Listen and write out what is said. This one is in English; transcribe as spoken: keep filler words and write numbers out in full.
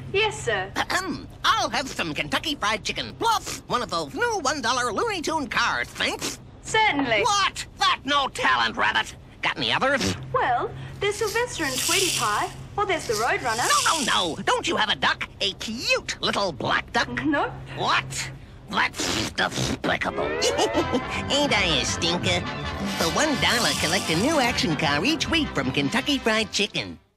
Yes, sir. Ahem. I'll have some Kentucky Fried Chicken, plus one of those new one dollar Looney Tune cars, thanks. Certainly. What? That no talent, Rabbit. Got any others? Well, there's Sylvester and Tweety Pie, or there's the Roadrunner. No, no, no. Don't you have a duck? A cute little black duck? Nope. What? That's despicable. Ain't I a stinker? For one dollar, collect a new action car each week from Kentucky Fried Chicken.